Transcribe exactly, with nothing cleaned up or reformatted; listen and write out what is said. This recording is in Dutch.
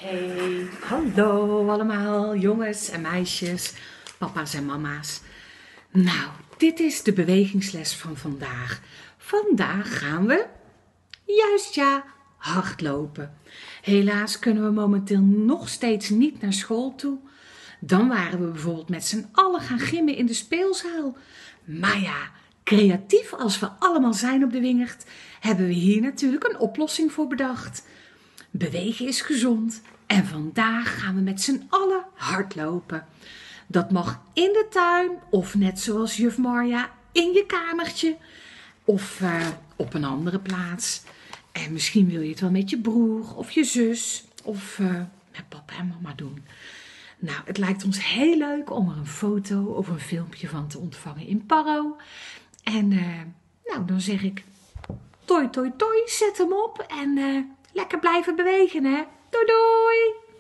Hey, hallo allemaal, jongens en meisjes, papa's en mama's. Nou, dit is de bewegingsles van vandaag. Vandaag gaan we, juist ja, hardlopen. Helaas kunnen we momenteel nog steeds niet naar school toe. Dan waren we bijvoorbeeld met z'n allen gaan gymmen in de speelzaal. Maar ja, creatief als we allemaal zijn op de Wingert, hebben we hier natuurlijk een oplossing voor bedacht. Bewegen is gezond en vandaag gaan we met z'n allen hardlopen. Dat mag in de tuin of net zoals juf Marja in je kamertje of uh, op een andere plaats. En misschien wil je het wel met je broer of je zus of uh, met papa en mama doen. Nou, het lijkt ons heel leuk om er een foto of een filmpje van te ontvangen in Parro. En uh, nou, dan zeg ik toi toi toi, zet hem op en uh, lekker blijven bewegen hè. Doei doei!